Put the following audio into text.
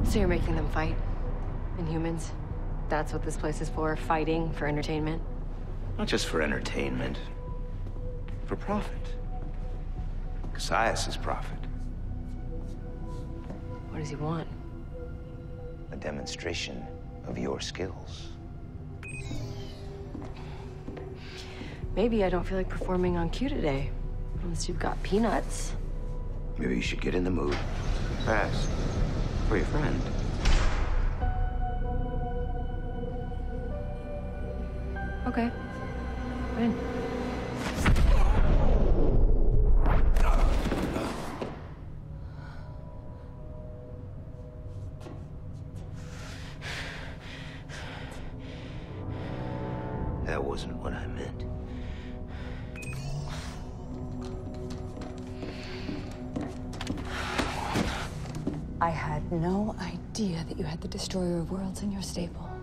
So you're making them fight? Inhumans? That's what this place is for? Fighting for entertainment? Not just for entertainment. For profit. Cassius is profit. What does he want? A demonstration of your skills. Maybe I don't feel like performing on cue today. Unless you've got peanuts. Maybe you should get in the mood. Fast. For your friend. Okay. When? That wasn't what I meant. I had no idea that you had the Destroyer of Worlds in your stable.